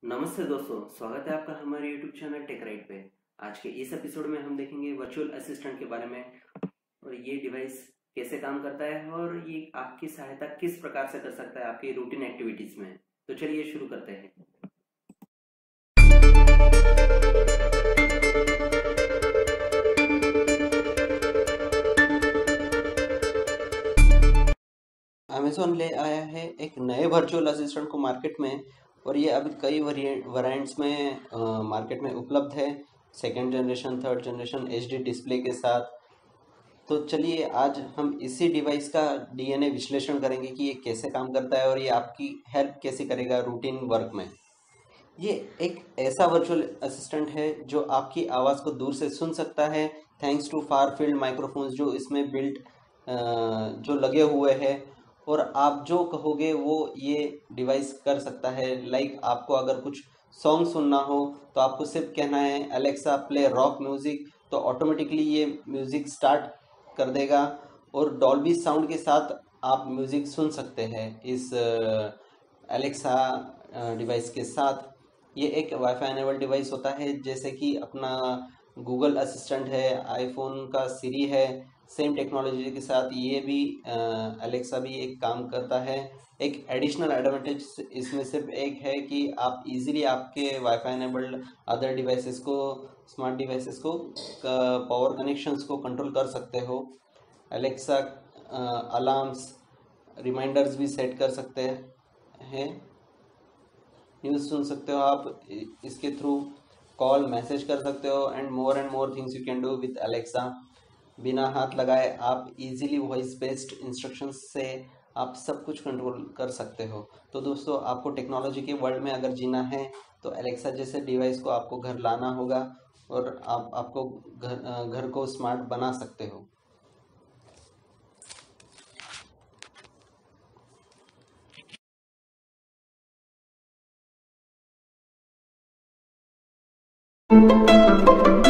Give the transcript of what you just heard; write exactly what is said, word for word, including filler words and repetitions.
नमस्ते दोस्तों, स्वागत है आपका हमारे यूट्यूब चैनल टेक राइट पे। आज के इस एपिसोड में हम देखेंगे वर्चुअल असिस्टेंट के बारे में और ये डिवाइस कैसे काम करता है और ये आपकी सहायता किस प्रकार से कर सकता है आपकी रूटीन एक्टिविटीज में। तो चलिए शुरू करते हैं। अमेज़न ले आया है एक नए वर्चुअल असिस्टेंट को मार्केट में और ये अभी कई वेरिएंट्स में मार्केट में उपलब्ध है। Second generation, third generation HD display के साथ। तो चलिए आज हम इसी डिवाइस का डीएनए विश्लेषण करेंगे कि ये कैसे काम करता है और ये आपकी हेल्प कैसे करेगा रूटीन वर्क में। ये एक ऐसा वर्चुअल असिस्टेंट है जो आपकी आवाज़ को दूर से सुन सकता है thanks to far field microphones जो इसमें बिल्ट जो लगे हुए हैं, और आप जो कहोगे वो ये डिवाइस कर सकता है। लाइक आपको अगर कुछ सॉन्ग सुनना हो तो आपको सिर्फ कहना है अलेक्सा प्ले रॉक म्यूज़िक, तो ऑटोमेटिकली ये म्यूज़िक स्टार्ट कर देगा और डॉल्बी साउंड के साथ आप म्यूज़िक सुन सकते हैं इस अलेक्सा डिवाइस के साथ। ये एक वाईफाई एनेबल डिवाइस होता है, जैसे कि अपना गूगल असिस्टेंट है, आईफोन का सिरी है, सेम टेक्नोलॉजी के साथ ये भी अलेक्सा भी एक काम करता है। एक एडिशनल एडवांटेज इसमें सिर्फ एक है कि आप इजीली आपके वाईफाई एनेबल्ड अदर डिवाइसेस को, स्मार्ट डिवाइसेस को, पावर कनेक्शंस को कंट्रोल कर सकते हो। अलेक्सा अलार्म्स, रिमाइंडर्स भी सेट कर सकते हैं। न्यूज़ सुन सकते हो आप इसके थ्रू, कॉल मैसेज कर सकते हो and more and more things you can do with Alexa. बिना हाथ लगाए आप इजीली वॉइस बेस्ड इंस्ट्रक्शंस से आप सब कुछ कंट्रोल कर सकते हो। तो दोस्तों, आपको टेक्नोलॉजी के वर्ल्ड में अगर जीना है तो अलेक्सा जैसे डिवाइस को आपको घर लाना होगा और आप आपको घर घर को स्मार्ट बना सकते हो। Thank you.